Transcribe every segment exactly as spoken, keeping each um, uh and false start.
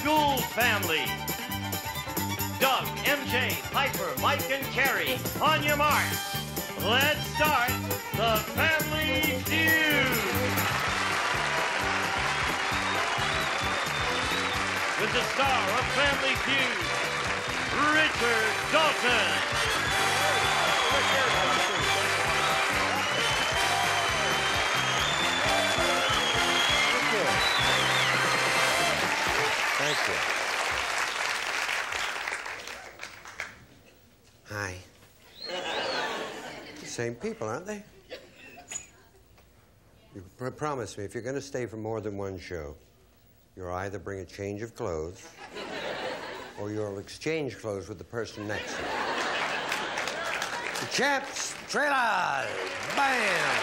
Gould family. Doug, M J, Piper, Mike, and Carrie. On your marks. Let's start the Family Feud. With the star of Family Feud, Richard Dalton. Thank you. Hi. Same people, aren't they? You pr promise me, if you're going to stay for more than one show, you'll either bring a change of clothes or you'll exchange clothes with the person next to you. The Champs Trailers! Bam!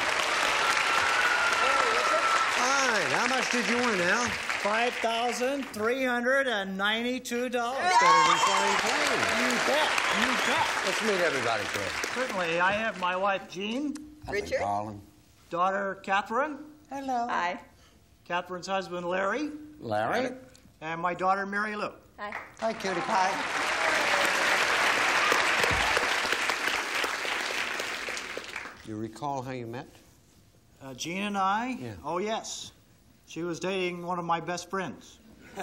Fine. How much did you win, Al? five thousand three hundred ninety-two dollars. Better than flying plane. You bet. You bet. Let's meet everybody, Chris. Certainly. I have my wife, Jean. Richard. Darling. Daughter, Catherine. Hello. Hi. Catherine's husband, Larry. Larry. And my daughter, Mary Lou. Hi. Hi, cutie pie. You recall how you met? Uh, Jean and I? Yeah. Oh, yes. She was dating one of my best friends.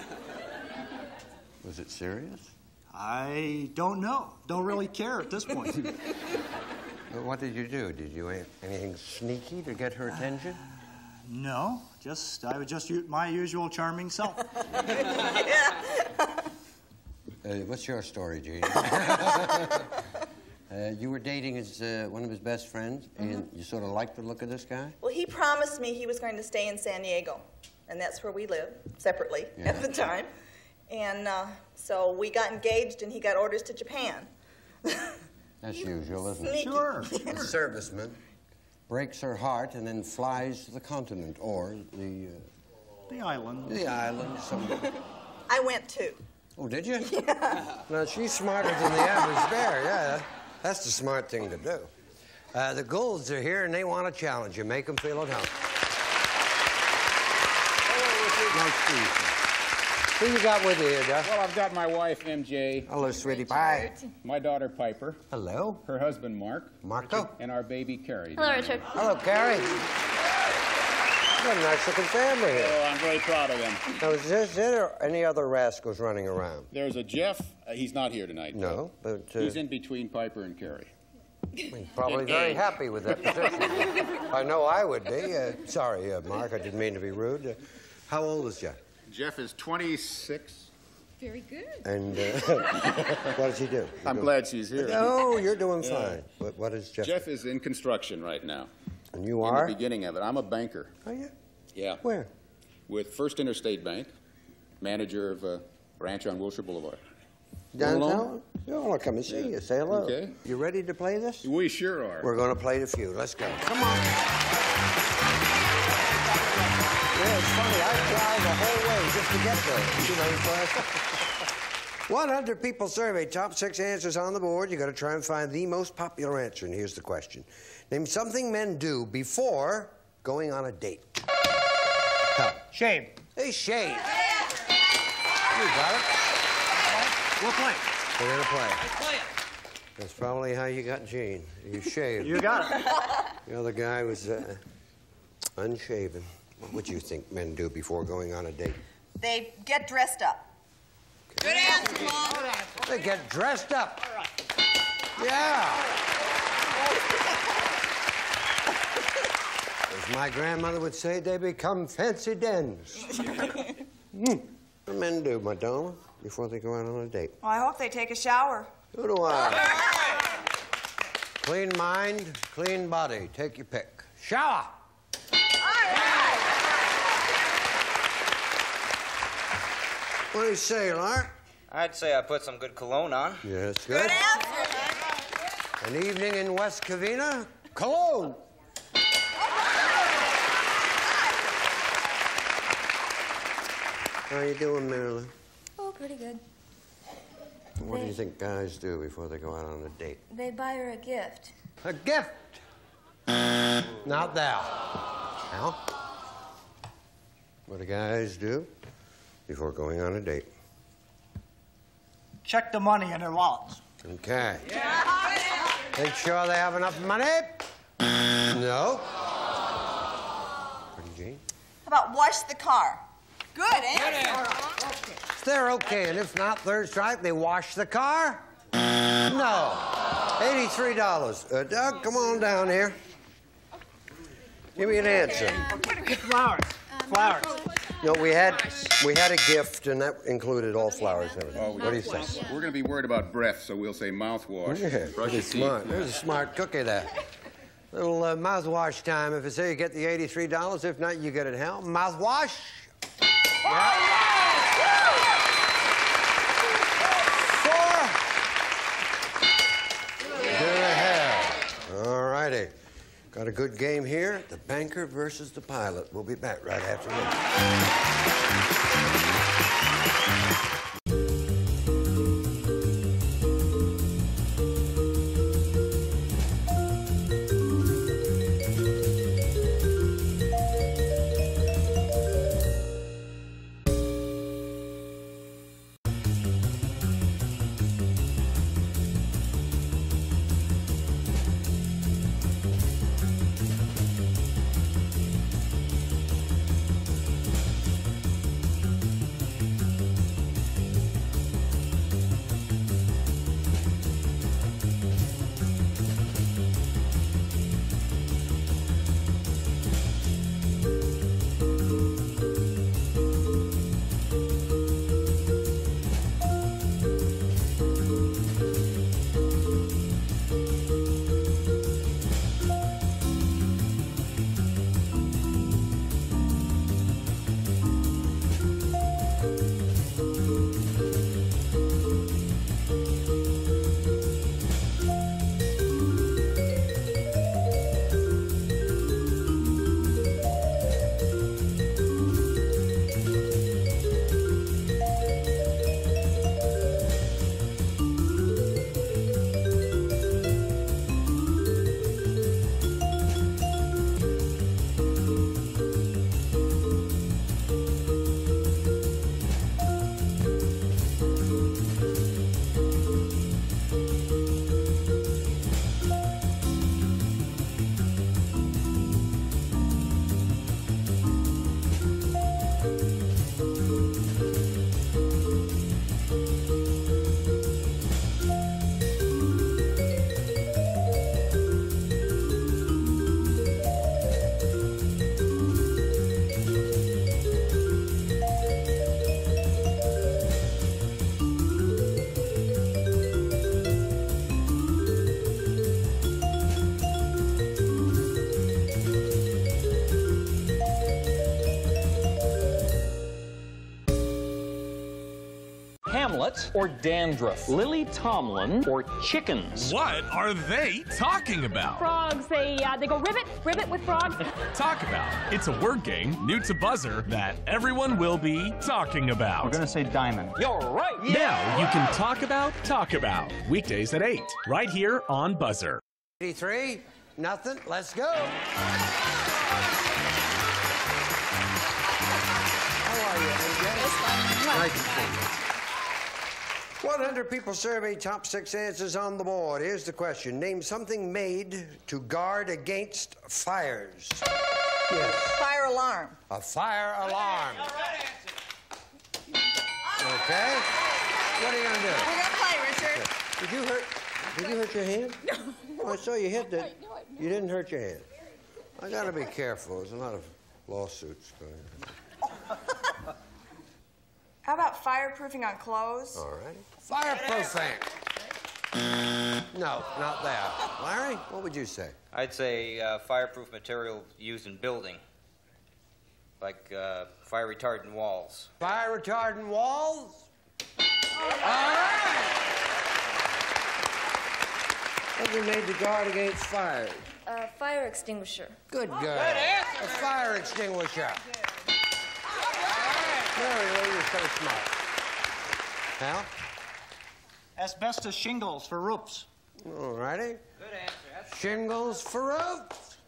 Was it serious? I don't know. Don't really care at this point. But what did you do? Did you have anything sneaky to get her attention? Uh, no. Just, I was just my usual charming self. Uh, what's your story, Gene? Uh, you were dating his, uh, one of his best friends, mm-hmm. and you sort of liked the look of this guy? Well, he promised me he was going to stay in San Diego, and that's where we lived, separately yeah. at the time. And uh, so we got engaged, and he got orders to Japan. That's usual, isn't Sneaky. it? Sure. A serviceman breaks her heart and then flies to the continent, or the... Uh, the island. The island, somewhere. I went, too. Oh, did you? Yeah. No, she's smarter than the average bear, yeah. That's the smart thing to do. Uh, the Goulds are here, and they want to challenge you. Make them feel at home. Nice to meet you. Who you got with you here, Duff? Well, I've got my wife, M J. Hello, sweetie pie. My daughter, Piper. Hello. Her husband, Mark. Marco. And our baby, Carrie. Hello, Richard. Hello, Carrie. What a nice-looking family here. Oh, I'm very proud of them. Now, is there, is there any other rascals running around? There's a Jeff. Uh, he's not here tonight. No, but... Uh, he's in between Piper and Carrie. He's probably very happy with that position. I know I would be. Uh, sorry, uh, Mark, I didn't mean to be rude. Uh, how old is Jeff? Jeff is twenty-six. Very good. And uh, what does he do? I'm doing... glad she's here. No, you're doing yeah. fine. What, what is Jeff? Jeff is in construction right now. And you are? In the beginning of it. I'm a banker. Oh, yeah? Yeah. Where? With First Interstate Bank, manager of a branch on Wilshire Boulevard. Downtown? No, I'll come and see yeah. you. Say hello. Okay. You ready to play this? We sure are. We're going to play the Feud. Let's go. Come on. Yeah, it's funny. I drive the whole way just to get there. You know, one hundred people surveyed, top six answers on the board. You got to try and find the most popular answer. And here's the question. Name something men do before going on a date. Tell. Shave. They shave. You got it. We'll play. We're going to play. Let's play it. That's probably how you got Gene. You shaved. You got it. The other guy was uh, unshaven. What would you think men do before going on a date? They get dressed up. Okay. Good answer, Mom. They get dressed up. Yeah. As my grandmother would say, they become fancy dens. mm. What do men do, Madonna, before they go out on a date? Well, I hope they take a shower. So do I. Clean mind, clean body. Take your pick. Shower. What do you say, Lark? I'd say I put some good cologne on. Yes, good. Good answer. An evening in West Covina, Cologne. How you doing, Marilyn? Oh, pretty good. What they, do you think guys do before they go out on a date? They buy her a gift. A gift? Not thou. Now, what do guys do before going on a date? check the money in their wallets. Okay. Make sure they have enough money. No. Pretty Jean? How about wash the car? Good answer. They're okay, and if not, third strike, they wash the car? No. eighty-three dollars. Uh, Doug, come on down here. Give me an answer. Flowers. Flowers. No, we had we had a gift, and that included all flowers and everything. Oh, What do you say? We're going to be worried about breath, so we'll say mouthwash. Yeah, Brush pretty your teeth. smart. There's a smart cookie there. Little uh, mouthwash time. If it's here, you get the eighty-three dollars. If not, you get it hell. Mouthwash. Yeah. Four. To the hell. All righty. Got a good game here. The banker versus the pilot. We'll be back right after this. Hamlet or dandruff? Lily Tomlin or chickens? What are they talking about? Frogs, they, uh, they go ribbit, ribbit with frogs. Talk about. It's a word game, new to Buzzer, that everyone will be talking about. We're gonna say diamond. You're right! Now you can talk about, talk about. Weekdays at eight, right here on Buzzer. eighty-three, nothing. Let's go. How are you, M J? Nice to see you. one hundred people surveyed, top six answers on the board. Here's the question. Name something made to guard against fires. Yes. Fire alarm. A fire alarm. Okay. What are you going to do? We're going to play, Richard. Did you hurt, did you hurt your hand? No. Oh, I saw you hit that. You didn't hurt your hand. I got to be careful. There's a lot of lawsuits going on. How about fireproofing on clothes? All right. Fireproofing. No, not that. Larry, what would you say? I'd say uh, fireproof material used in building, like uh, fire retardant walls. Fire retardant walls? All right. Something made to guard against fires. Uh, fire extinguisher. Good girl. Good answer. A fire extinguisher. Mary Lou, you're so smart. Hal? Asbestos shingles for roofs. All righty. Good answer. Shingles for roofs.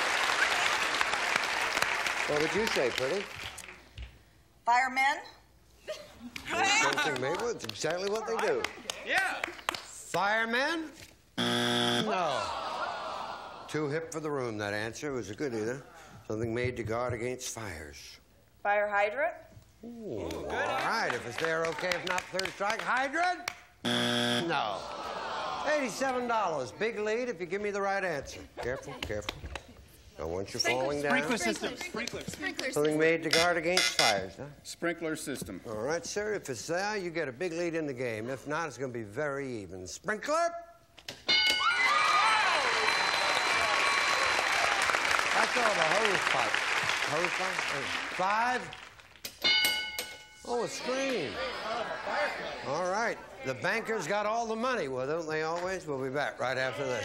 What would you say, Pretty? Firemen. Something made with, it's exactly what they do. Yeah. Firemen? No. Too hip for the room, that answer. Was a good either. Something made to guard against fires. Fire hydrant? Ooh, all right, if it's there, okay. If not, third strike. Hydrant? No. eighty-seven dollars. Big lead if you give me the right answer. Careful, careful. Don't want you falling down. Sprinkler system. Sprinkler. Sprinkler Something made to guard against fires, huh? Sprinkler system. All right, sir. If it's there, you get a big lead in the game. If not, it's going to be very even. Sprinkler? That's all the hose pipe. Hose pipe? Five? Oh, a screen. All right. The bankers got all the money. Well, don't they always? We'll be back right after this.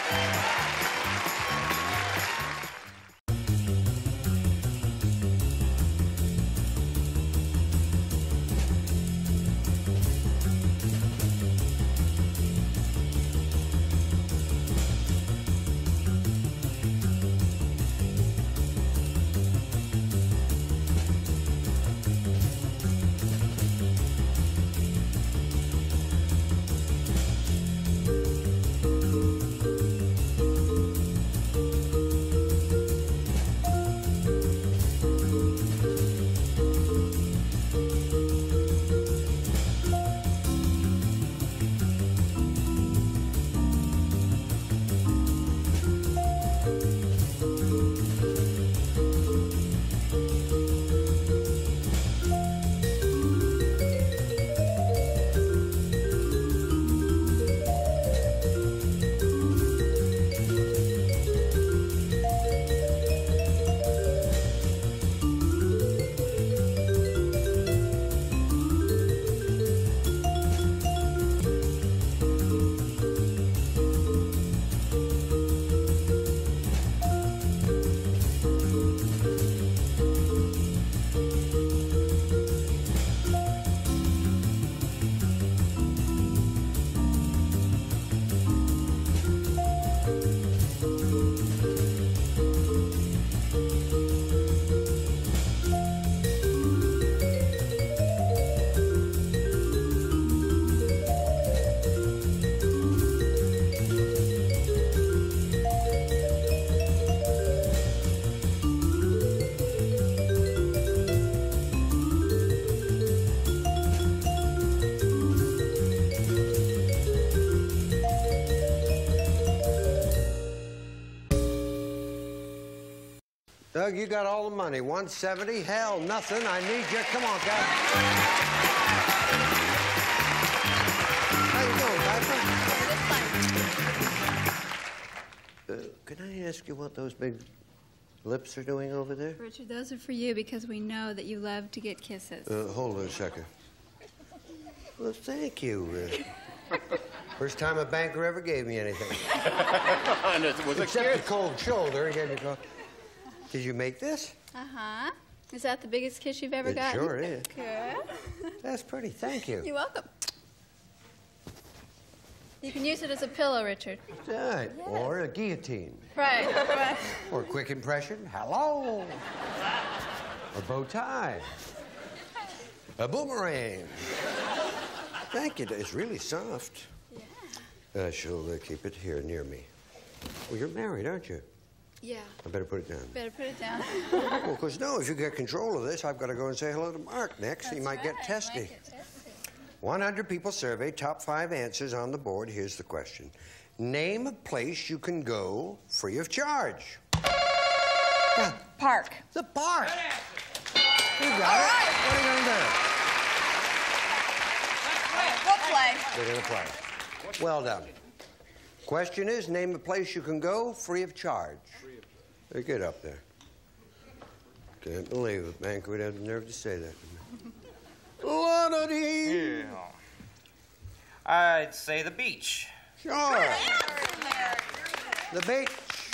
Doug, you got all the money. one seventy? Hell, nothing. I need you. Come on, guys. How you doing, Piper? Uh, can I ask you what those big lips are doing over there? Richard, those are for you because we know that you love to get kisses. Uh, hold on a second. Well, thank you. Uh, first time a banker ever gave me anything. And it was a Except kiss. the cold shoulder. He gave me a cold. Did you make this? Uh-huh. Is that the biggest kiss you've ever It gotten? sure is. Good. That's pretty. Thank you. You're welcome. You can use it as a pillow, Richard. Right. Yes. Or a guillotine. Right, right. Or a quick impression. Hello. A bow tie. A boomerang. Thank you. It's really soft. Yeah. Uh, she'll uh, keep it here near me. Well, you're married, aren't you? Yeah. I better put it down. Better put it down. Well, because no, if you get control of this, I've got to go and say hello to Mark next. That's he might right. get testy. Might get testy. one hundred people surveyed, top five answers on the board. Here's the question. Name a place you can go free of charge. Yeah. Park. The park. You got All it. right. What are you going to do? We'll play. They're going to play. Well done. Question is, name a place you can go free of charge. Hey, get up there. Can't believe it, man. We'd have the nerve to say that. La-da-dee. Yeah. I'd say the beach. Sure. The beach.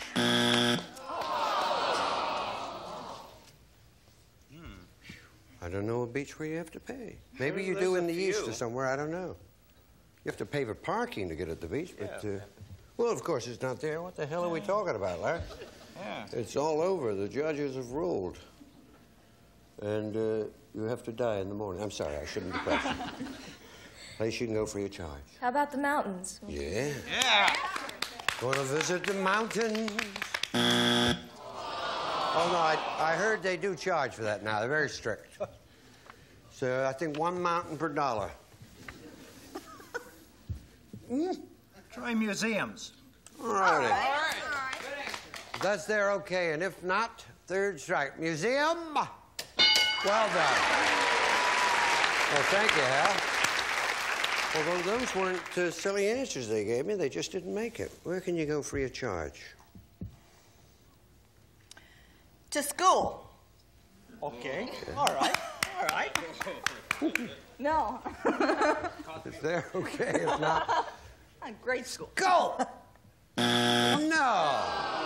I don't know a beach where you have to pay. Maybe you do in the east or somewhere. I don't know. You have to pay for parking to get at the beach, but uh, well, of course it's not there. What the hell are we talking about, Larry? Yeah. It's all over. The judges have ruled. And uh, You have to die in the morning. I'm sorry, I shouldn't depress you. Place you can go free of charge. How about the mountains? Yeah. Yeah. Want to visit the mountains? Oh, no, I, I heard they do charge for that now. They're very strict. So I think one mountain per dollar. Mm. Try museums. All righty. All right. That's there okay, and if not, third strike. Museum. Well done. Well, thank you, Hal. Although those weren't uh, silly answers they gave me, they just didn't make it. Where can you go free of charge? To school. Okay. All right. All right. No. If they're okay, if not... Grade school. Go! No!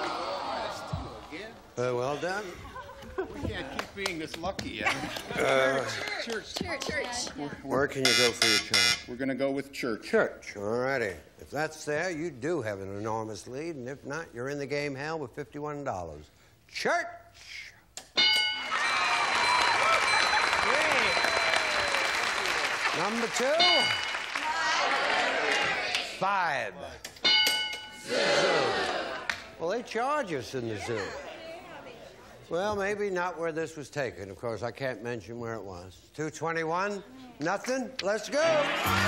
Uh, well done. We can't keep being this lucky. Uh, Uh, church. Church. Church. where can you go free of charge? We're going to go with church. Church, all righty. If that's there, you do have an enormous lead, and if not, you're in the game, Hal, with fifty-one dollars. Church! Number two. Five. Zoo. Well, they charge us in the zoo. Well, maybe not where this was taken. Of course, I can't mention where it was. two twenty-one, nothing. Let's go. All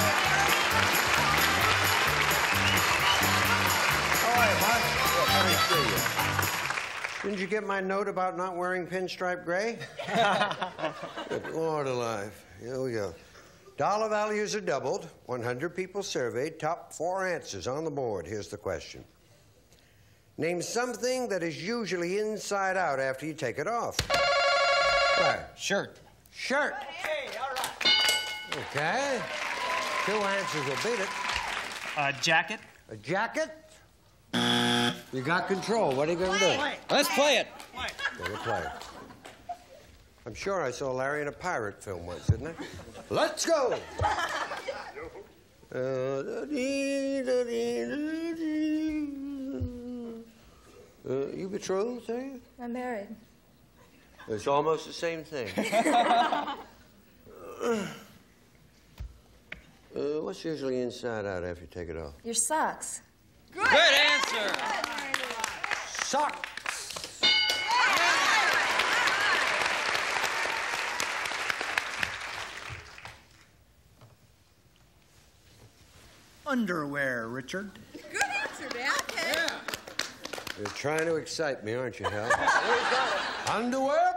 right, Mark. Let me see you. Didn't you get my note about not wearing pinstripe gray? Good Lord alive. Here we go. Dollar values are doubled. one hundred people surveyed. Top four answers on the board. Here's the question. Name something that is usually inside out after you take it off. Right. Shirt. Shirt. Hey, all right. Okay. Two answers will beat it. Uh, jacket. A jacket. You got control. What are you going to do? Let's play it. Gonna play. I'm sure I saw Larry in a pirate film once, didn't I? Let's go! Uh, uh, you betrothed, are you? I'm married. It's almost the same thing. uh, what's usually inside out after you take it off? Your socks. Good, Good answer. Socks. Underwear, Richard. Good answer, Dad. Okay. Yeah. You're trying to excite me, aren't you, Hal? Underwear?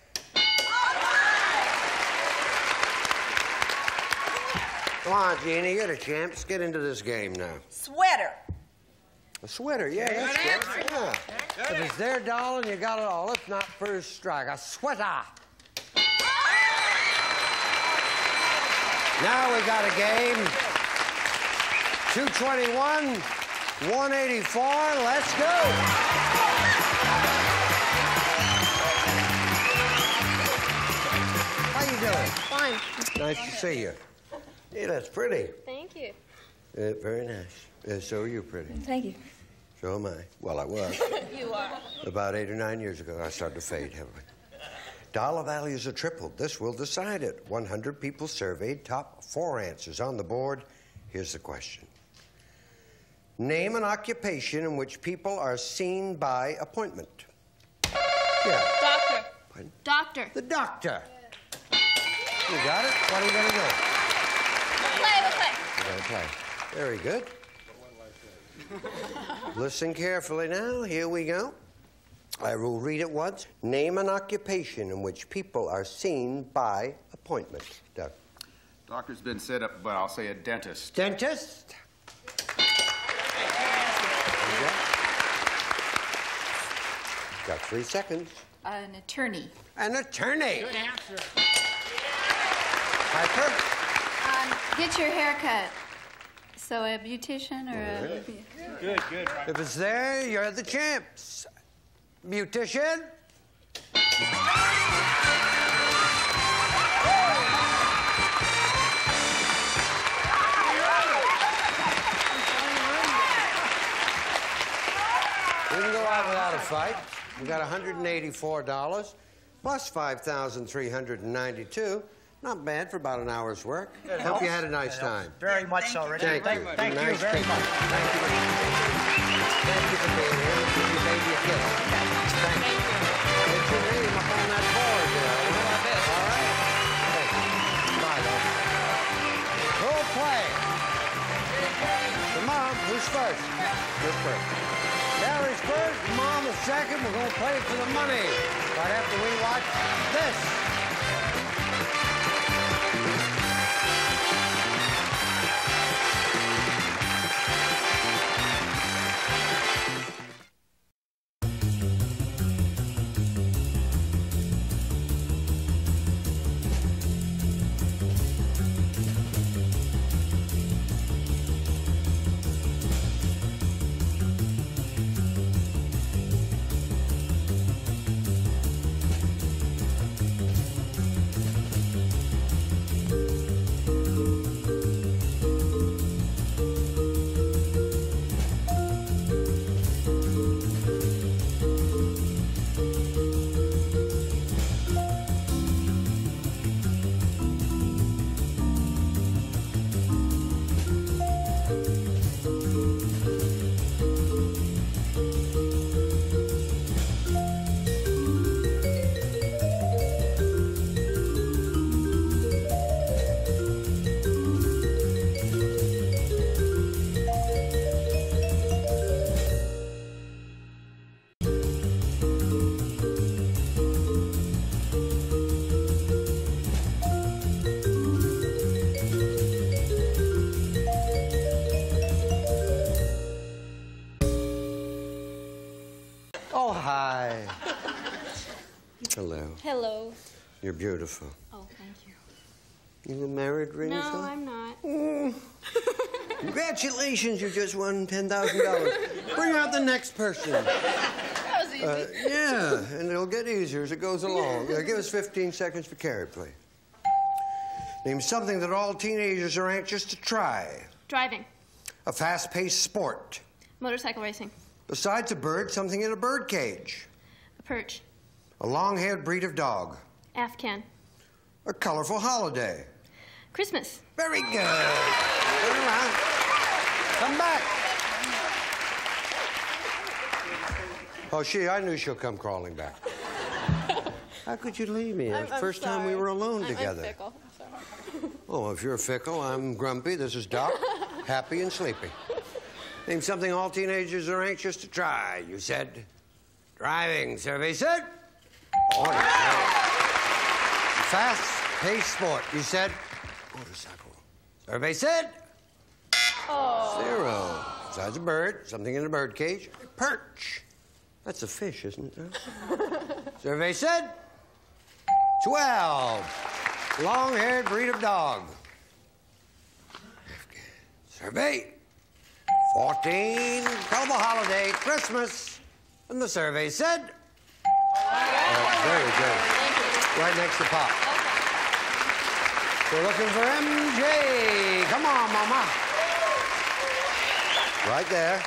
Come on, Jeannie, you're the champs. Get into this game now. Sweater. A sweater, yeah, that's good. Yeah. If it's their dollar, you got it all. If not, first strike. A sweater. Now we got a game. two twenty-one, one eighty-four. Let's go. How you doing? Fine. Nice to see you. Yeah, that's pretty. Thank you. Uh, very nice. Uh, so are you pretty. Thank you. So am I. Well, I was. You are. About eight or nine years ago, I started to fade heavily. Dollar values are tripled. This will decide it. one hundred people surveyed. Top four answers on the board. Here's the question. Name an occupation in which people are seen by appointment. Yeah. Doctor. Pardon? Doctor. The doctor. You got it? What are you going to do? Play, we'll play. You're going to play. Very good. Listen carefully now. Here we go. I will read it once. Name an occupation in which people are seen by appointment. Doug. Doctor's been set up, but I'll say a dentist. Dentist. Got three seconds. An attorney. An attorney. Good answer. Piper. Um, get your hair cut. So a beautician or a... Good, good. If it's there, you're the champs. Beautician. We can go out without a fight. We got one hundred eighty-four dollars. plus five thousand three hundred ninety-two. Not bad for about an hour's work. It Hope you helps. had a nice It helps. time. Very much so, Richard. Thank you. Thank you Nice very people. much. Thank you. Thank you for being here. Give your baby a kiss. Thank you. Get your name up on that board there. All right? Thank you. Bye, though. Who'll play? Come on. Who's first? Who's first? Gary's first, Mom is second. We're going to play for the money right after we watch this. Oh, hi. Hello. Hello. You're beautiful. Oh, thank you. You were married, Rita? No, I'm not. Mm. Congratulations, you just won ten thousand dollars. Bring out the next person. That was easy. Uh, yeah, and it'll get easier as it goes along. Uh, give us fifteen seconds for Carrie, please. Name something that all teenagers are anxious to try. Driving. A fast-paced sport. Motorcycle racing. Besides a bird, something in a bird cage. A perch. A long-haired breed of dog. Afghan. A colorful holiday. Christmas. Very good. Turn around. Come back. Oh, she, I knew she'll come crawling back. How could you leave me? It was the first time we were alone I'm, together. I'm fickle. Sorry. Oh, if you're fickle, I'm grumpy. This is Doc, happy and sleepy. Name something all teenagers are anxious to try. You said driving. Survey said motorcycle. Fast-paced sport. You said motorcycle. Survey said Oh. zero. Besides a bird, something in a bird cage. Perch. That's a fish, isn't it? Survey said twelve. Long-haired breed of dog. Survey fourteen. Colorful holiday, Christmas. And the survey said oh, very good. Right next to Pop. We're looking for M J. Come on, Mama. Right there.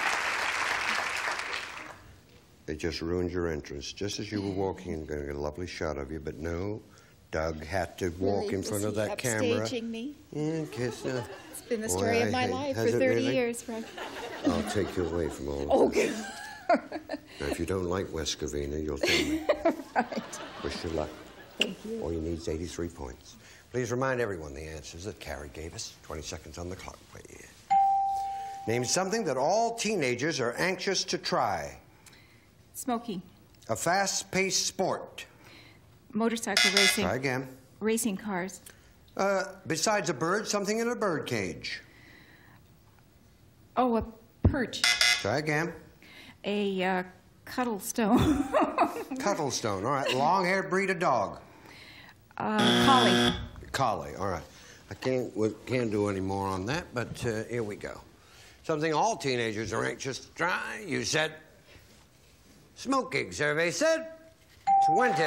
They just ruined your entrance. Just as you were walking in, going to get a lovely shot of you, but no, Doug had to walk Really? in front Was of he that camera. upstaging me? Yeah, kiss. Uh, It's been the boy, story I of my hate- life has for it thirty really? years, Fred. I'll take you away from all of Oh, this. good. Now, if you don't like West Covina, you'll tell me. Right. Wish you luck. Thank you. All you need is eighty-three points. Please remind everyone the answers that Carrie gave us. twenty seconds on the clock, please. Name something that all teenagers are anxious to try. Smoking. A fast-paced sport. Motorcycle racing. Try again. Racing cars. Uh, besides a bird, something in a bird cage. Oh, a perch. Try again. A uh, cuddle stone. Cuttlestone. All right. Long-haired breed of dog. Uh, collie. Collie. All right. I can't we can't do any more on that, but uh, here we go. Something all teenagers are anxious to try. You said smoking. Survey said twenty.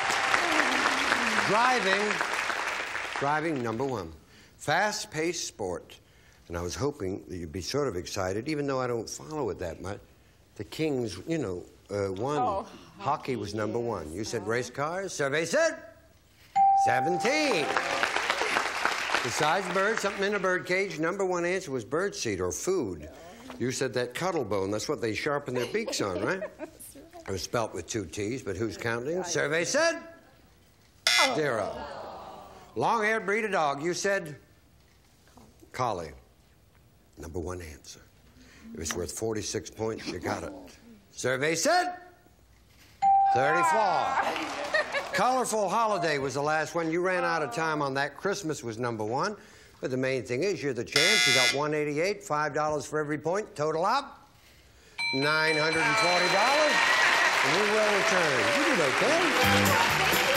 Driving. Driving, number one. Fast-paced sport. And I was hoping that you'd be sort of excited, even though I don't follow it that much. The Kings, you know, uh, won. Oh. Hockey was number one. You said race cars. Survey said seventeen. Besides birds, something in a bird cage, number one answer was birdseed or food. You said that cuttle bone. That's what they sharpen their beaks on, right? It was spelt with two T's, but who's counting? Survey said zero. Long-haired breed of dog. You said collie. Number one answer. It was worth forty-six points. You got it. Survey said thirty-four. Colorful Holiday was the last one. You ran out of time on that. Christmas was number one. But the main thing is you're the champ. You got one eighty-eight, five dollars for every point. Total up, nine hundred forty dollars. And we will return. You did okay.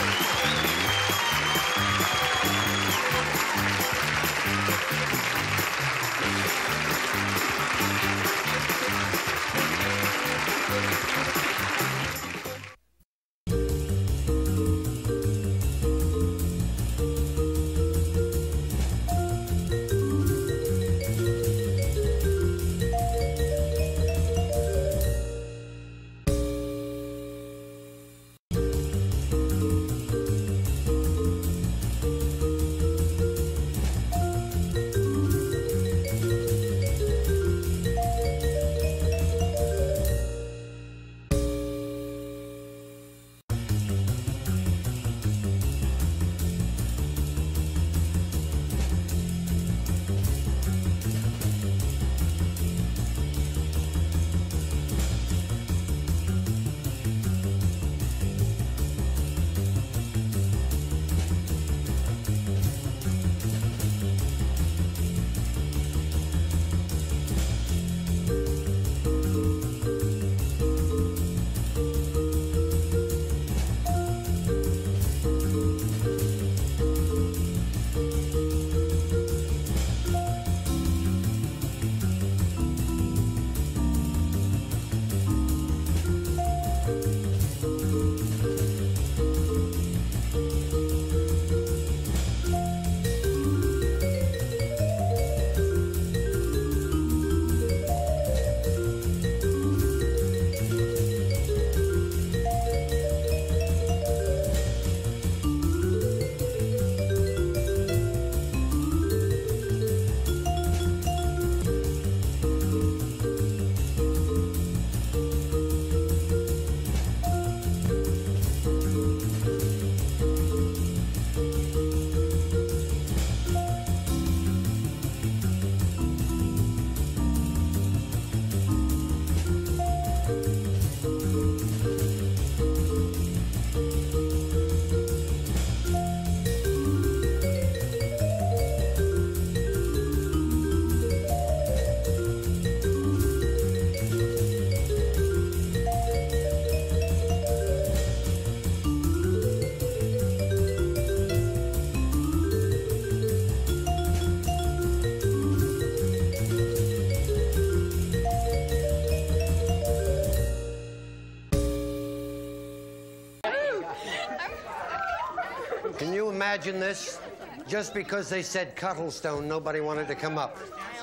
Can you imagine this? Just because they said Cuttlestone, nobody wanted to come up.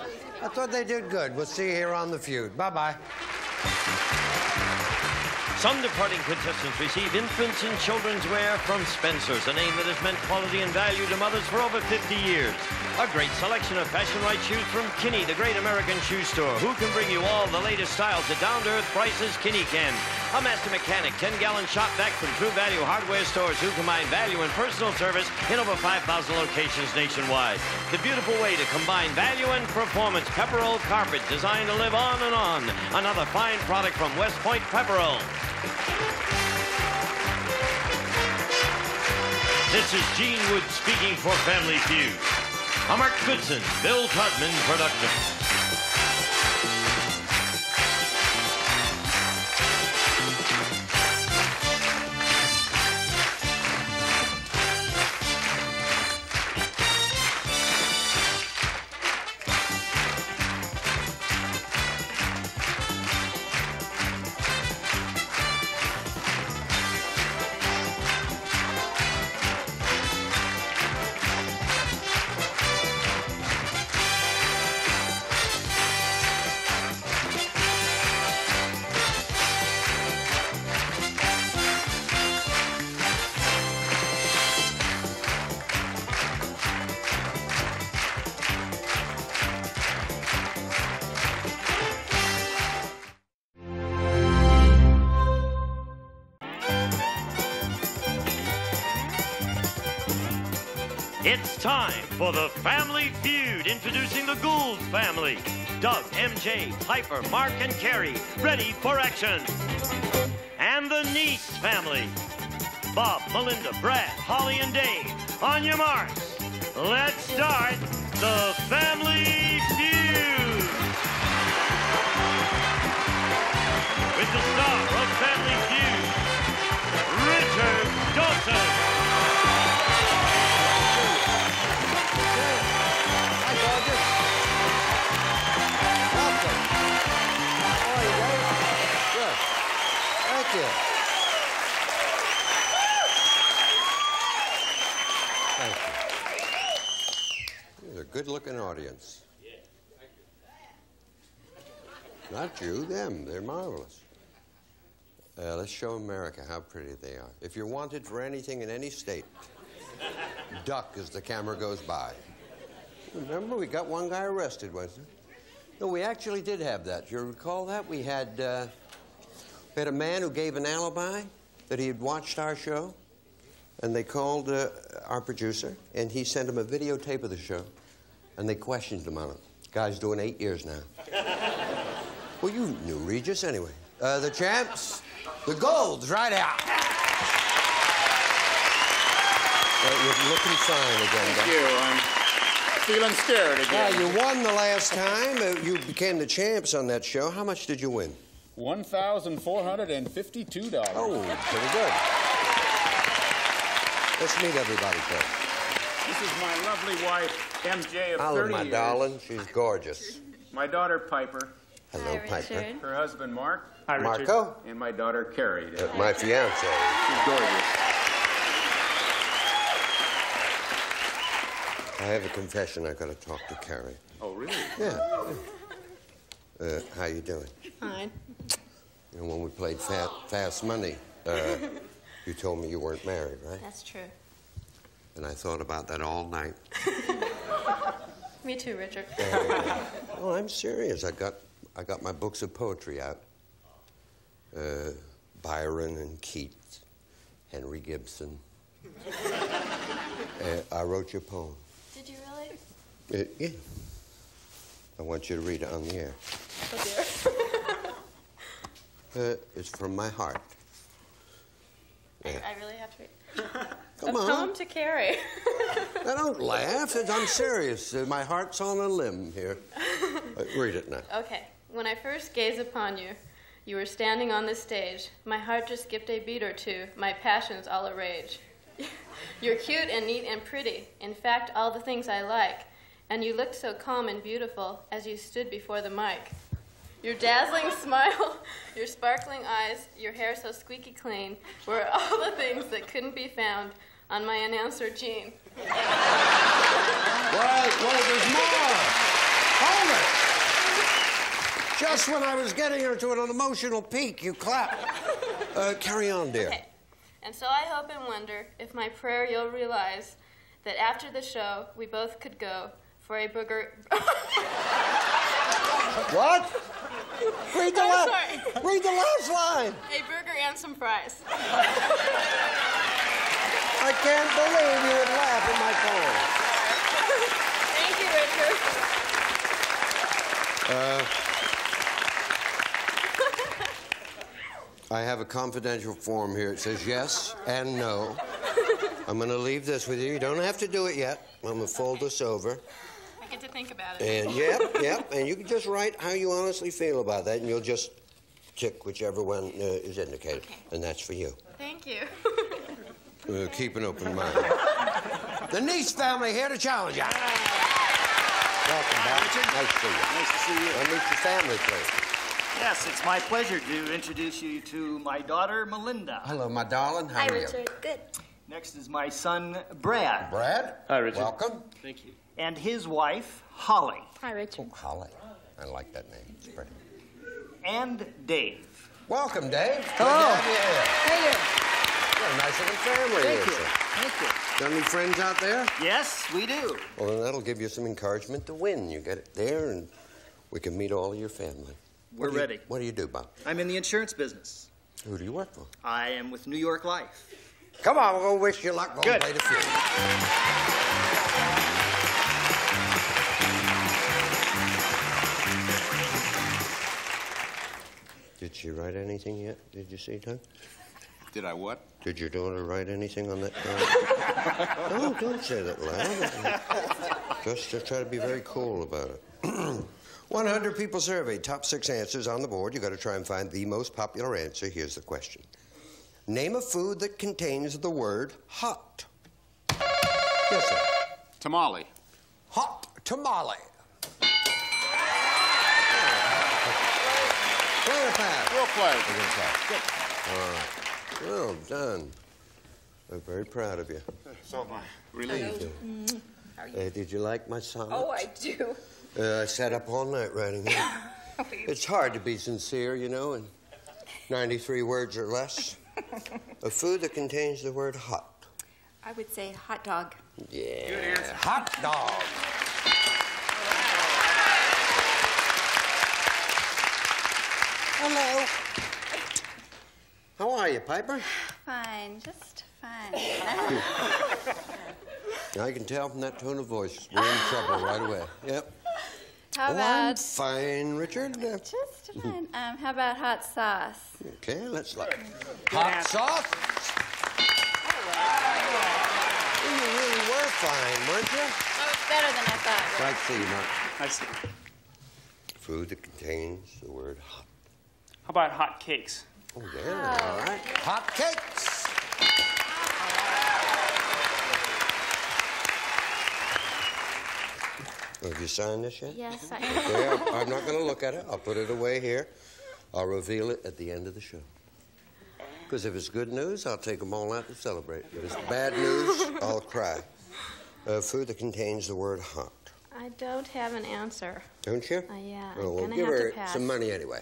I thought they did good. We'll see you here on The Feud. Bye-bye. Some departing contestants receive infants and children's wear from Spencer's, a name that has meant quality and value to mothers for over fifty years. A great selection of fashion-right shoes from Kinney, the great American shoe store, who can bring you all the latest styles at down-to-earth prices Kinney can. A master mechanic, ten-gallon shop vac from True Value Hardware stores who combine value and personal service in over five thousand locations nationwide. The beautiful way to combine value and performance. Pepperell Carpet, designed to live on and on. Another fine product from West Point Pepperell. This is Gene Wood speaking for Family Feud. A Mark Goodson, Bill Todman production. It's time for the Family Feud, introducing the Gould family. Doug, M J, Piper, Mark, and Carrie, ready for action. And the Niece family. Bob, Melinda, Brad, Holly, and Dave. On your marks, let's start the Family Feud. With the star of Family Feud, Richard Dawson. Hi, gorgeous. Welcome. How are you, guys? Good. Thank you. Thank you. You're a good-looking audience. Not you, them. They're marvelous. Uh, let's show America how pretty they are. If you're wanted for anything in any state, duck as the camera goes by. Remember, we got one guy arrested, wasn't it? No, we actually did have that. You recall that? We had, uh, we had a man who gave an alibi that he had watched our show, and they called uh, our producer, and he sent him a videotape of the show, and they questioned him on it. Guy's doing eight years now. Well, you knew Regis anyway. Uh, the champs, the Goulds, right out. Uh, you're looking fine again, Thank Doc. you. I'm feeling scared again. Yeah, you won the last time. Uh, you became the champs on that show. How much did you win? one thousand four hundred fifty-two dollars. Oh, pretty good. Let's meet everybody first. This is my lovely wife, M J of Hello, thirty my years. darling. She's gorgeous. My daughter, Piper. Hello, Hi, Piper. Richard. Her husband, Mark. Hi, Richard. Marco, And my daughter, Carrie. uh, my fiance. She's gorgeous. I have a confession. I got to talk to Carrie. Oh, really? Yeah. Uh, how you doing? Fine. You know, when we played Fast, Fast Money, uh, you told me you weren't married, right? That's true. And I thought about that all night. Me too, Richard. Uh, oh, I'm serious. I got, I got my books of poetry out. Uh, Byron and Keats, Henry Gibson. uh, I wrote you a poem. Did you really? Uh, yeah. I want you to read it on the air. Oh, dear. Uh, it's from my heart. I, I really have to read. Come a on. poem to Carrie. Now, don't laugh. I'm serious. Uh, my heart's on a limb here. Uh, read it now. Okay. When I first gazed upon you, you were standing on this stage. My heart just skipped a beat or two. My passions all a rage. You're cute and neat and pretty. In fact, all the things I like. And you looked so calm and beautiful as you stood before the mic. Your dazzling smile, your sparkling eyes, your hair so squeaky clean were all the things that couldn't be found on my announcer, Gene. Well, well, there's more. Hold it. Just when I was getting her to an emotional peak, you clapped. Uh, carry on, dear. Okay. And so I hope and wonder if my prayer you'll realize that after the show, we both could go for a booger. What? Read the, I'm la- sorry. read the last line. A burger and some fries. I can't believe you would laugh at my poem. Thank you, Richard. Uh, I have a confidential form here. It says yes and no. I'm going to leave this with you. You don't have to do it yet. I'm going to fold this over. I get to think about it. And yep, yep. And you can just write how you honestly feel about that, and you'll just tick whichever one uh, is indicated. Okay. And that's for you. Thank you. Uh, keep an open mind. The Niece family here to challenge you. Welcome back. Nice to see you. Nice to see you. I'll meet your family, please. Yes, it's my pleasure to introduce you to my daughter, Melinda. Hello, my darling. How Hi, are Richard. Good. Next is my son, Brad. you? Brad? Hi, Richard. Welcome. Thank you. And his wife, Holly. Hi, Richard. Oh, Holly. I like that name. It's pretty. And Dave. Welcome, Dave. Hello. Good to have you here. Hey there. What a nice little family Thank here, you. sir. Thank you. Got any friends out there? Yes, we do. Well, then that'll give you some encouragement to win. You get it there, and we can meet all of your family. We're What do you- ready. What do you do, Bob? I'm in the insurance business. Who do you work for? I am with New York Life. Come on, we'll go wish you luck. Go Good. play the field. she write anything yet? Did you see, Doug? Did I what? Did your daughter write anything on that card? No, don't say that loud. Just to try to be very cool about it. one hundred people surveyed, top six answers on the board. You got to try and find the most popular answer. Here's the question. Name a food that contains the word hot. Yes, sir. Tamale. Hot tamale. Play a pass. Real play. Good. All right. Well done. I'm very proud of you. So am I. Relieved. Mm. Uh, did you like my sonnet? Oh, I do. Uh, I sat up all night writing it. It's hard to be sincere, you know, in ninety-three words or less. A food that contains the word hot. I would say hot dog. Yeah. Hot dog. Hello. How are you, Piper? Fine, just fine. I can tell from that tone of voice. We're in trouble right away. Yep. How oh, I'm about fine, Richard. Uh, just fine? Um, how about hot sauce? Okay, let's look. Hot sauce? Well, you really were fine, weren't you? Oh, it's better than I thought. Right, see, Mark. I see. Food that contains the word hot. How about hot cakes? Oh, yeah, all right. Hot cakes. Have you signed this yet? Yes, I Okay, I'm, I'm not going to look at it. I'll put it away here. I'll reveal it at the end of the show. Because if it's good news, I'll take them all out to celebrate. If it's bad news, I'll cry. Uh, food that contains the word hot. I don't have an answer. Don't you? Uh, yeah, Oh, I'm well, gonna give have her to pass. some money anyway.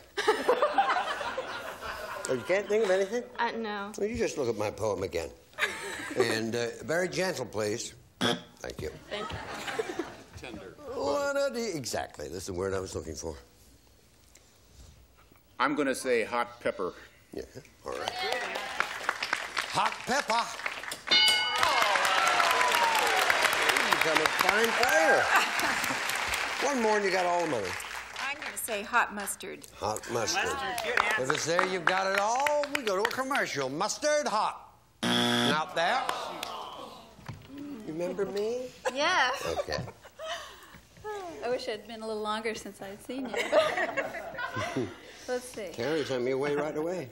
Oh, you can't think of anything? Uh, no. Well, you just look at my poem again. And uh, very gentle, please. Thank you. Thank you. Tender. What a de- exactly. That's the word I was looking for. I'm going to say hot pepper. Yeah, all right. Hot pepper. You become a fine player. One more and you got all the money. I'm going to say hot mustard. Hot mustard. If it's there, you've got it all. We go to a commercial. Mustard hot. Not there. You remember me? Yeah. Okay. I wish it had been a little longer since I'd seen you. Let's see. Carrie sent me away right away.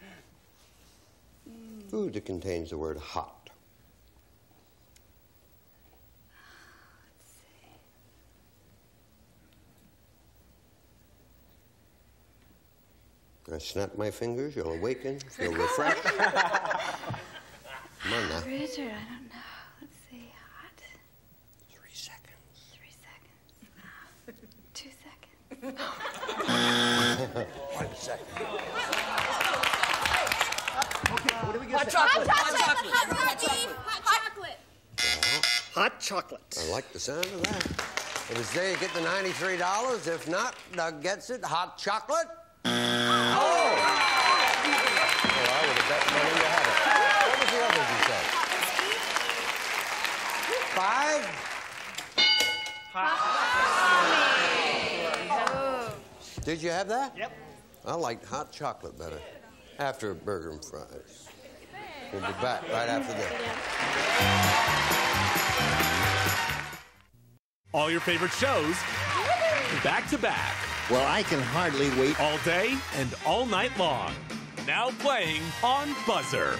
Food that contains the word hot. I snap my fingers, you'll awaken, feel refreshed. Come on now. Richard, I don't know. Let's see. Hot. Three seconds. Three seconds. Two seconds. One second. What do we get? Hot chocolate. Hot chocolate. Hot chocolate. Hot chocolate. Hot chocolate. I like the sound of that. If it's there, you get the ninety-three dollars. If not, Doug gets it. Hot chocolate. Oh! Oh, I would have bet money you had it. What was the others you said? Five? Oh. Did you have that? Yep. I liked hot chocolate better. After burger and fries. We'll be back right after this. All your favorite shows, back to back. Well, I can hardly wait. All day and all night long. Now playing on Buzzer.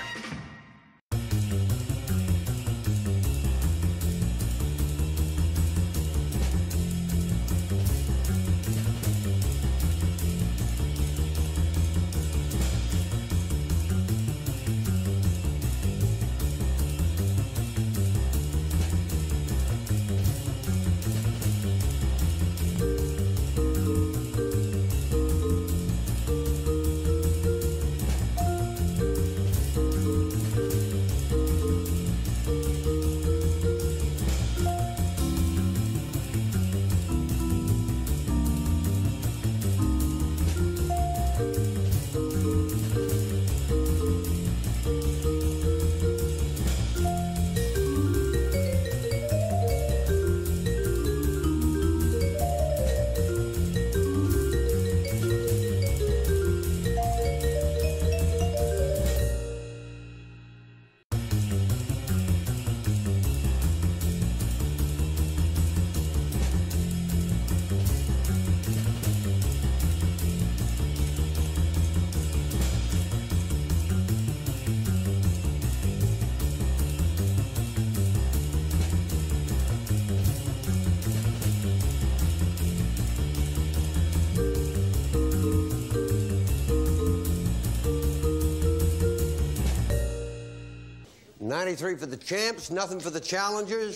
ninety-three for the champs, nothing for the challengers.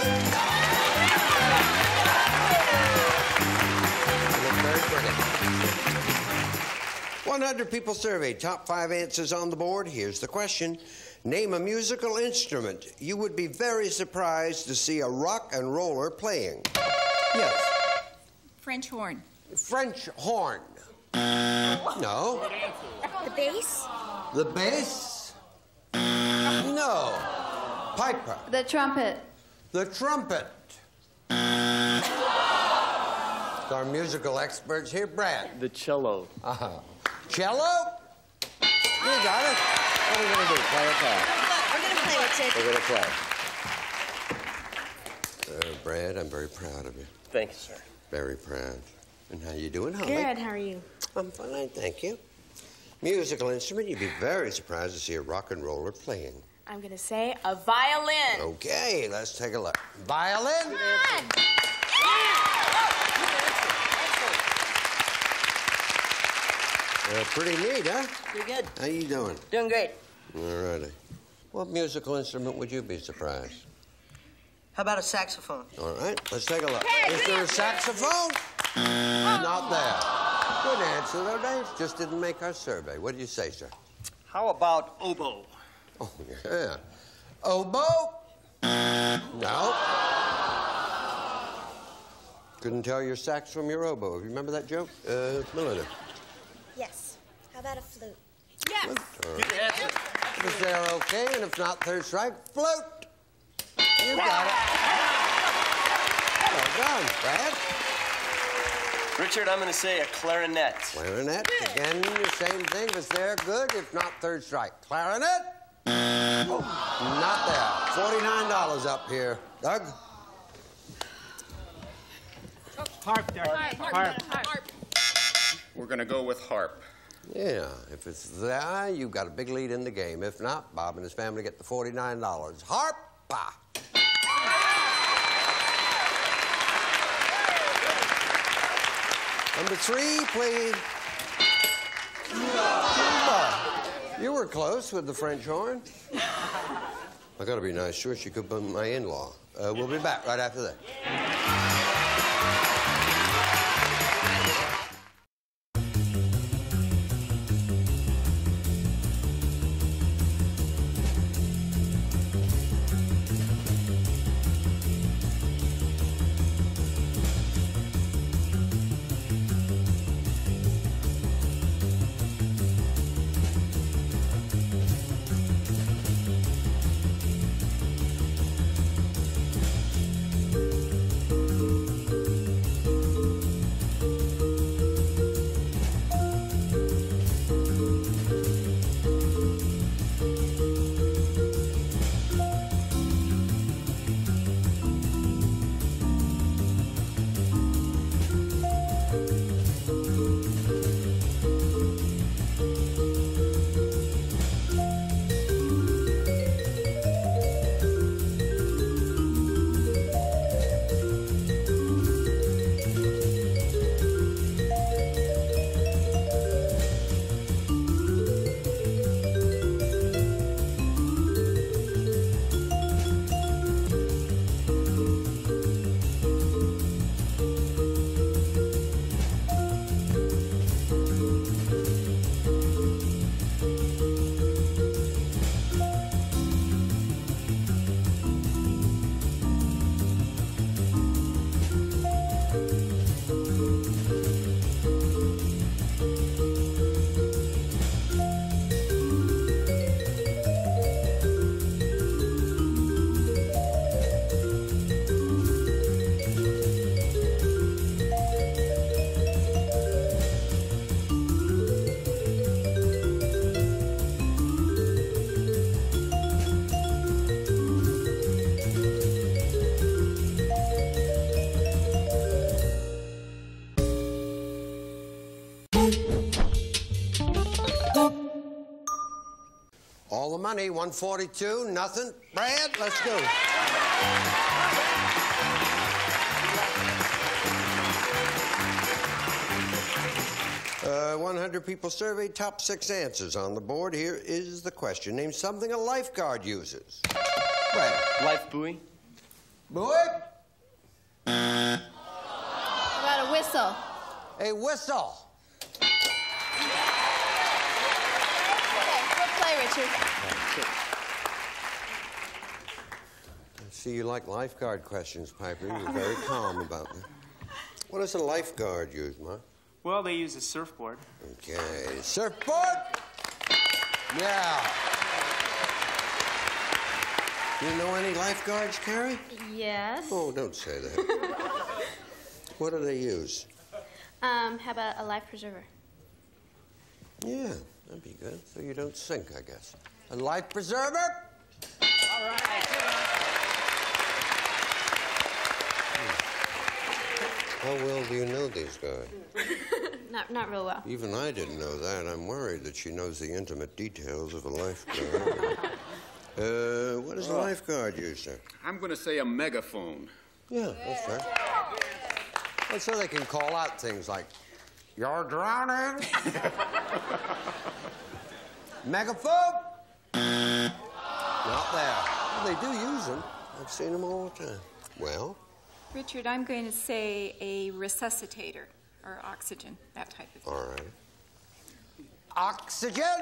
Very pretty. one hundred people surveyed, top five answers on the board. Here's the question. Name a musical instrument you would be very surprised to see a rock and roller playing. Yes. French horn. French horn. No. The bass? The bass? No. Piper. The trumpet. The trumpet. Our musical experts here, Brad. The cello. Uh-huh. Cello? You got it. What are we going to do? Play a card? We're going to play it, Sid. We're going to play. Uh, Brad, I'm very proud of you. Thank you, sir. Very proud. And how you doing, Holly? Good. How are you? I'm fine, thank you. Musical instrument, you'd be very surprised to see a rock and roller playing. I'm going to say a violin. Okay, let's take a look. Violin? Come on. Uh, pretty neat, huh? You're good. How you doing? Doing great. All righty. What musical instrument would you be surprised? How about a saxophone? All right, let's take a look. Hey, Is there a saxophone? Not there. Good answer, though, Dave. Just didn't make our survey. What do you say, sir? How about oboe? Oh, yeah. Oboe? No. Couldn't tell your sax from your oboe. You remember that joke? Uh, Melinda. Yes. How about a flute? Yes. Good answer. If they're okay, and if not, third strike, flute. You got it. Well done, Brad. Richard, I'm going to say a clarinet. Clarinet. Again, the same thing. If they're good, if not, third strike. Clarinet. Oh, not there. forty-nine dollars up here. Doug? Harp, there. Harp. Harp. Harp. We're going to go with harp. Yeah, if it's there, you've got a big lead in the game. If not, Bob and his family get the forty-nine dollars. Harpa. Number three, please. Tuba. You were close with the French horn. I gotta be nice. Sure, she could be my in-law. Uh, we'll be back right after that. All the money, one forty-two, nothing. Brad, let's go. Uh, one hundred hundred people surveyed, top six answers on the board. Here is the question. Name something a lifeguard uses. Brad. Life buoy. Buoy? How about a whistle? A whistle. Okay, we'll play, Richard. I see you like lifeguard questions, Piper. You're very calm about them. What does a lifeguard use, Mark? Well, they use a surfboard. Okay. Surfboard? Yeah. Do you know any lifeguards, Carrie? Yes. Oh, don't say that. What do they use? Um, how about a life preserver? Yeah, that'd be good. So you don't sink, I guess. A life preserver? All right. How well do you know these guys? Not, not real well. Even I didn't know that. I'm worried that she knows the intimate details of a lifeguard. uh, what does a lifeguard use, sir? I'm going to say a megaphone. Yeah, that's right. Well, so they can call out things like, "You're drowning." Megaphone? Not there. Well, they do use them. I've seen them all the time. Well? Richard, I'm going to say a resuscitator or oxygen, that type of thing. All right. Oxygen?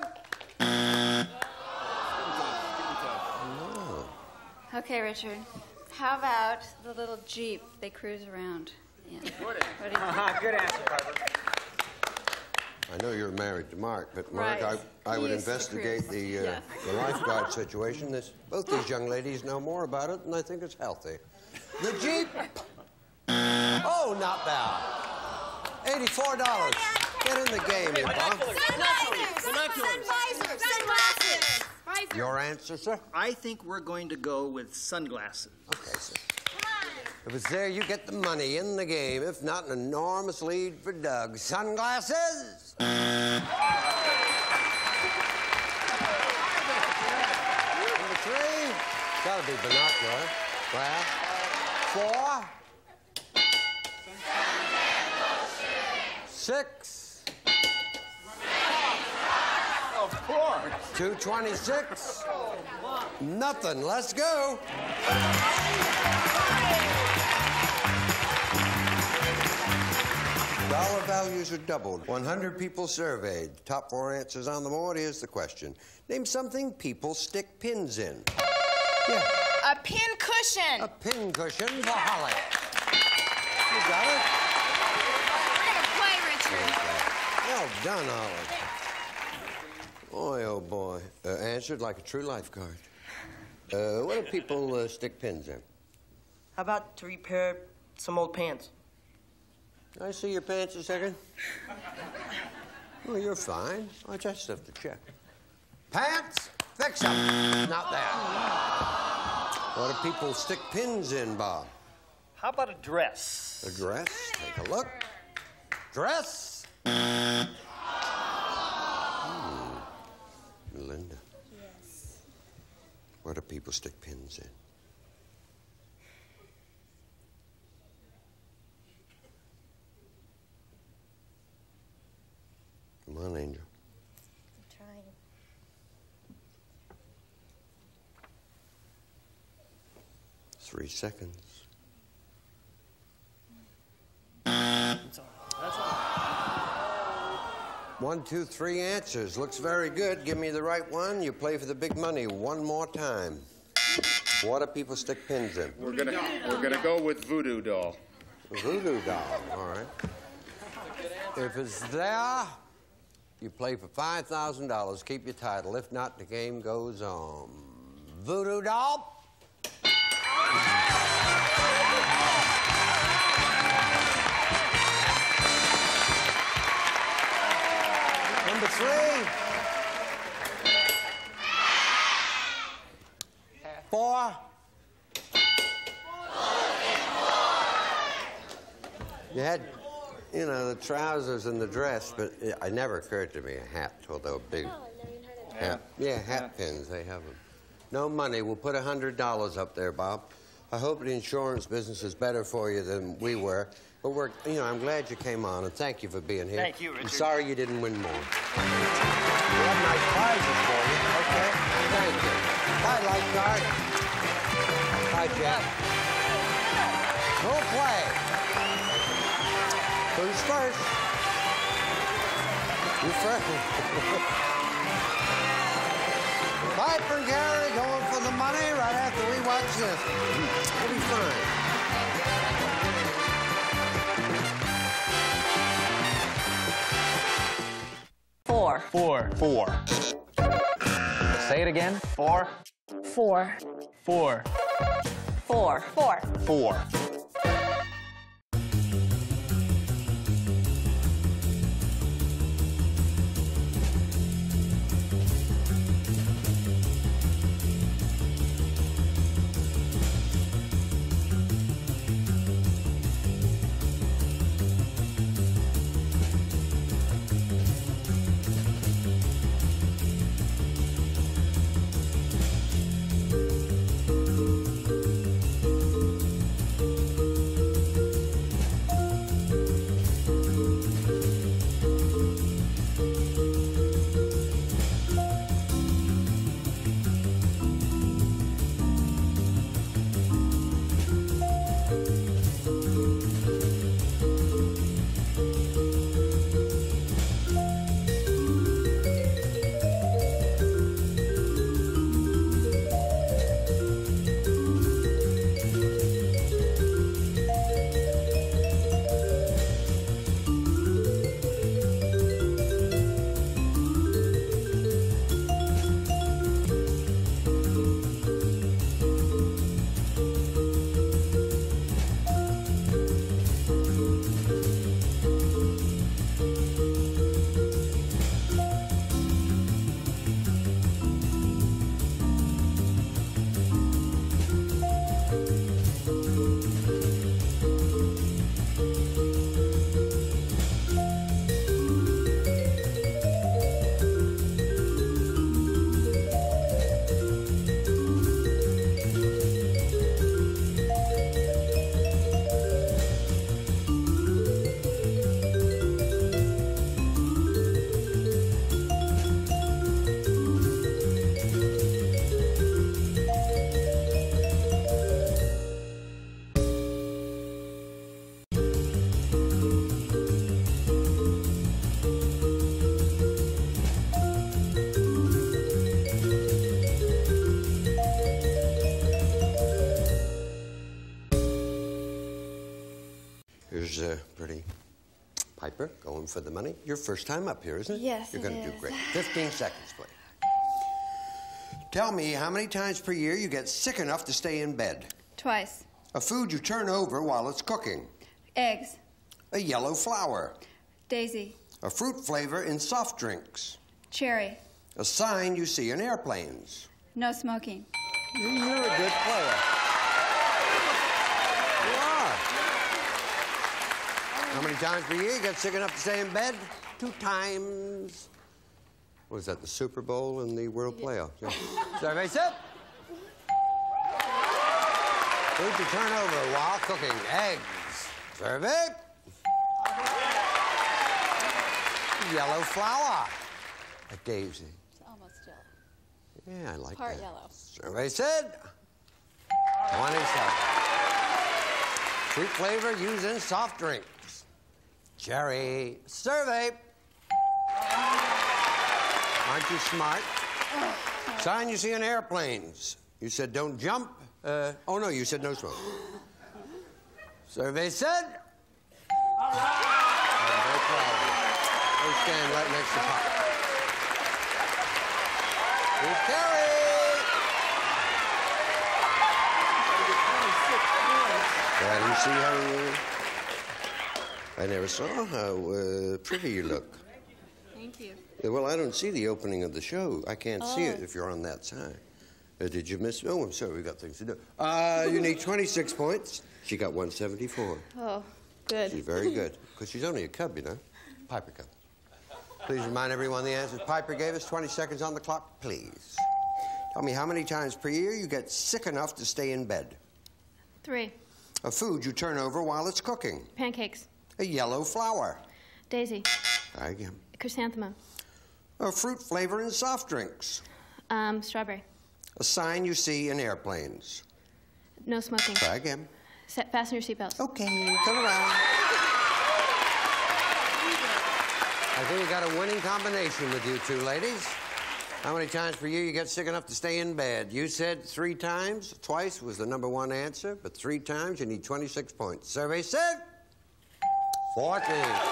No. Okay, Richard. How about the little Jeep they cruise around in? What do you think? Good answer, Piper. I know you're married to Mark, but Mark, Right. I, I would He used to investigate cruise. the, uh, Yeah. the lifeguard situation. This, both these young ladies know more about it, and I think it's healthy. The Jeep? Oh, not bad. eighty-four dollars. Get in the game, you bum. Binoculars. Sunglasses. Your answer, sir? I think we're going to go with sunglasses. Okay, sir. If it's there, you get the money in the game. If not, an enormous lead for Doug. Sunglasses? Number three? Gotta be binocular. Glass. Four. Six. Of course. two twenty-six. Nothing. Let's go. Dollar values are doubled. one hundred people surveyed. Top four answers on the board. Here's the question. Name something people stick pins in. Yeah. A pin cushion. A pin cushion for Holly. You got it? We're going to play, Richard. Well done, Holly. Boy, oh boy. Uh, answered like a true lifeguard. Uh, what do people uh, stick pins in? How about to repair some old pants? Can I see your pants a second? Oh, you're fine. I just have to check. Pants? Fix them. Not there. What do people stick pins in, Bob? How about a dress? A dress? Take a look. Dress? Linda. Yes. Where do people stick pins in? Come on, Angel. I'm trying. Three seconds. That's all. That's all. One, two, three answers. Looks very good. Give me the right one. You play for the big money one more time. What do people stick pins in? We're gonna we're gonna go with voodoo doll. Voodoo doll. All right. If it's there, you play for five thousand dollars. Keep your title. If not, the game goes on. Voodoo doll. Number three. Four. You had, you know, the trousers and the dress, but it, it never occurred to me a hat, although big hat. Yeah, hat pins, they have them. No money. We'll put one hundred dollars up there, Bob. I hope the insurance business is better for you than we were. But we're, you know, I'm glad you came on, and thank you for being here. Thank you, Richard. I'm sorry you didn't win more. We have nice prizes for you. Okay? Thank you. Bye, lifeguard. Bye, Jeff. We'll play. Who's first? You first. Piper and Gary going for the money right after we watch this. It'll be fine. Four. Four. Four. Say it again. Four. Four. Four. Four. Four. Four. Here's uh, pretty Piper going for the money. Your first time up here, isn't it? Yes, You're it going to do is. great. fifteen seconds, please. Tell me how many times per year you get sick enough to stay in bed. Twice. A food you turn over while it's cooking. Eggs. A yellow flower. Daisy. A fruit flavor in soft drinks. Cherry. A sign you see in airplanes. No smoking. You're a good player. You are. How many times per year you get sick enough to stay in bed? Two times. What is that, the Super Bowl and the World Playoffs? Yeah. Survey set. Food to turn over while cooking. Eggs. Survey. Yellow flower. A daisy. It's almost yellow. Yeah, I like Part that. yellow. Survey said twenty-seven. Fruit flavor used in soft drinks. Cherry. Survey. Aren't you smart? Sign you see in airplanes. You said don't jump. Uh, oh, no, you said no smoke. Survey said. I'm very proud of you. They stand right next to Pop. Here's Carrie. I didn't see how. Uh, I never saw how uh, pretty you look. Thank you. Uh, Well, I don't see the opening of the show. I can't see it Oh. if you're on that side. Uh, did you miss? Oh, I'm sorry. We got things to do. Uh, you need twenty-six points. She got one seventy-four. Oh, good. She's very good. Because she's only a cub, you know. Piper cub. Please remind everyone the answers Piper gave us. twenty seconds on the clock, please. Tell me how many times per year you get sick enough to stay in bed. Three. A food you turn over while it's cooking. Pancakes. A yellow flower. Daisy. Try again. Chrysanthemum. A fruit flavor in soft drinks. Um, strawberry. A sign you see in airplanes. No smoking. Try again. Set, fasten your seatbelts. Okay, come around. I think you got a winning combination with you two ladies. How many times per year you get sick enough to stay in bed? You said three times. Twice was the number one answer, but three times you need twenty-six points. Survey said forty.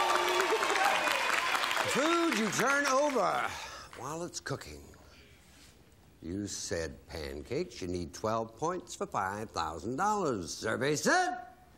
Food you turn over while it's cooking. You said pancakes. You need twelve points for five thousand dollars. Survey said...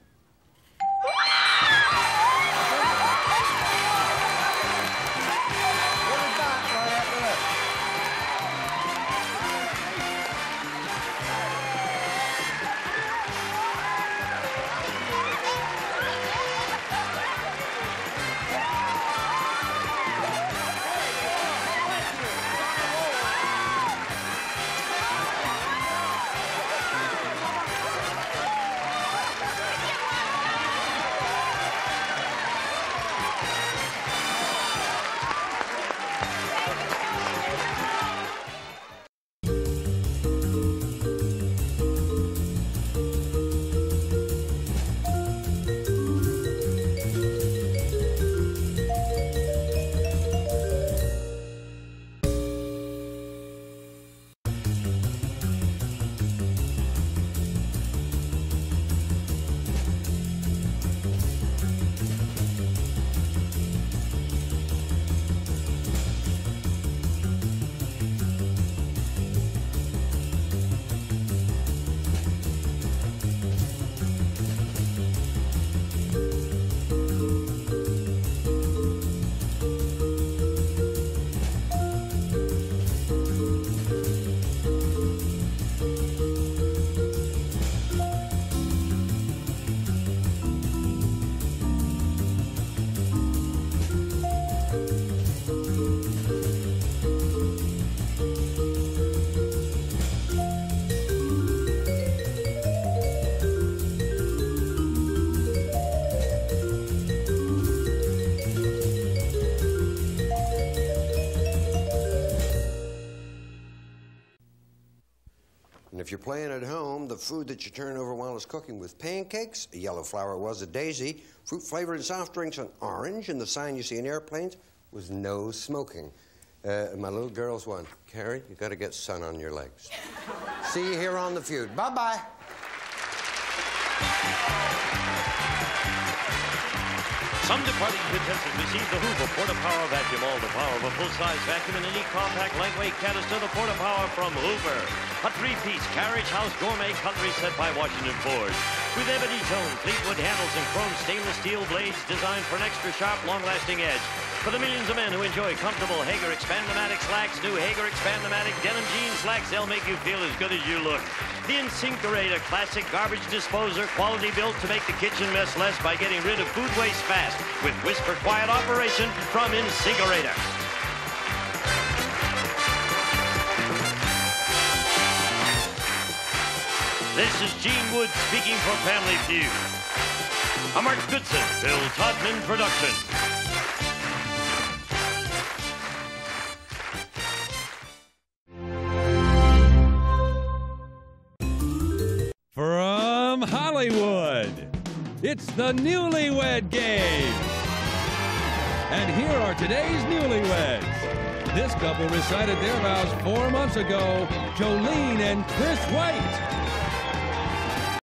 And if you're playing at home, the food that you turn over while it's cooking with pancakes, a yellow flower was a daisy, fruit flavored soft drinks, an orange, and the sign you see in airplanes was no smoking. Uh, my little girl's one. Carrie, you got to get sun on your legs. See you here on The Feud. Bye-bye. Some departing contestants received the Hoover Porta-Power Vacuum. All the power of a full-size vacuum in a neat, compact, lightweight canister. The Porta-Power from Hoover. A three-piece carriage house gourmet cutlery set by Washington Ford. With ebony tone, Fleetwood handles, and chrome stainless steel blades designed for an extra sharp, long-lasting edge. For the millions of men who enjoy comfortable Hager Expand-O-Matic slacks, new Hager Expand-O-Matic denim jean slacks, they'll make you feel as good as you look. The Incinerator classic garbage disposer, quality built to make the kitchen mess less by getting rid of food waste fast with whisper quiet operation from Incinerator. This is Gene Wood speaking for Family Feud. A Mark Goodson, Bill Todman production. From Hollywood, it's the Newlywed Game. And here are today's newlyweds. This couple recited their vows four months ago, Jolene and Chris White.